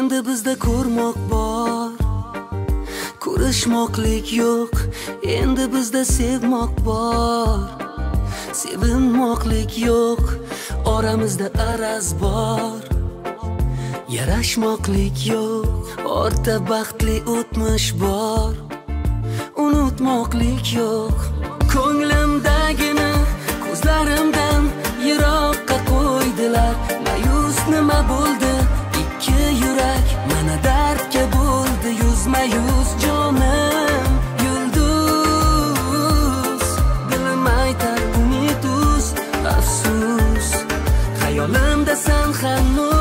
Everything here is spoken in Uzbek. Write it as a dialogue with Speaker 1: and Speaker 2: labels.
Speaker 1: Endi bizda ko'rmoq bor, ko'rishmoqlik yo'q. Endi bizda sevmoq bor, sevinmoqlik yo'q. Oramizda araz bor, yarashmoqlik yo'q. Orta baxtli o'tmish bor, unutmoqlik yo'q. Ko'nglimdagini ko'zlarimdan yiroqqa qo'ydilar. Mayus nima bo'ldi? Ikki yurak mana dardga bo'ldi yuzma yuz. Jonim yulduz, dilim aytar umid uz. Afsus, xayolimda sen hanuz.